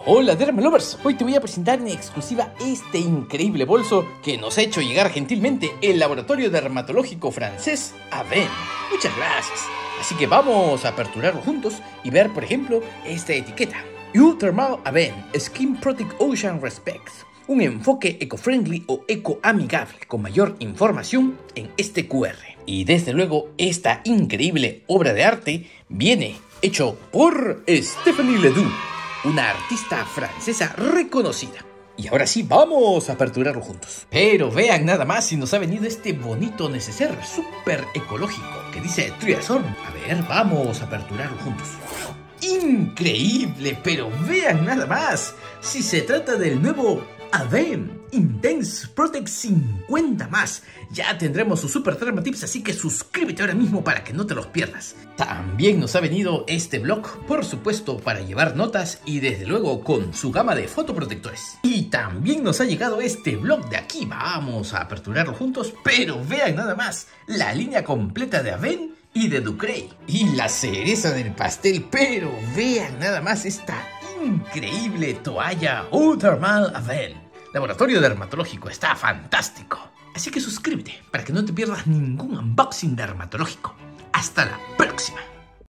Hola Dermalovers, hoy te voy a presentar en exclusiva este increíble bolso que nos ha hecho llegar gentilmente el laboratorio dermatológico francés Aven. Muchas gracias. Así que vamos a aperturarlo juntos y ver, por ejemplo, esta etiqueta. Eau-Thermale Aven Skin Protect Ocean Respect. Un enfoque eco-friendly o eco-amigable con mayor información en este QR. Y desde luego, esta increíble obra de arte viene hecho por Stéphanie Ledoux, una artista francesa reconocida. Y ahora sí, vamos a aperturarlo juntos. Pero vean nada más si nos ha venido este bonito neceser súper ecológico que dice Triazorm. A ver, vamos a aperturarlo juntos. ¡Increíble! Pero vean nada más si se trata del nuevo Aven Intense Protect 50 más. Ya tendremos sus super dermatips, así que suscríbete ahora mismo para que no te los pierdas. También nos ha venido este blog, por supuesto, para llevar notas y desde luego con su gama de fotoprotectores. Y también nos ha llegado este blog de aquí. Vamos a aperturarlo juntos, pero vean nada más la línea completa de Aven y de Ducray. Y la cereza del pastel, pero vean nada más esta increíble toalla Eau-Thermale Aven. Laboratorio dermatológico, está fantástico. Así que suscríbete para que no te pierdas ningún unboxing dermatológico. Hasta la próxima.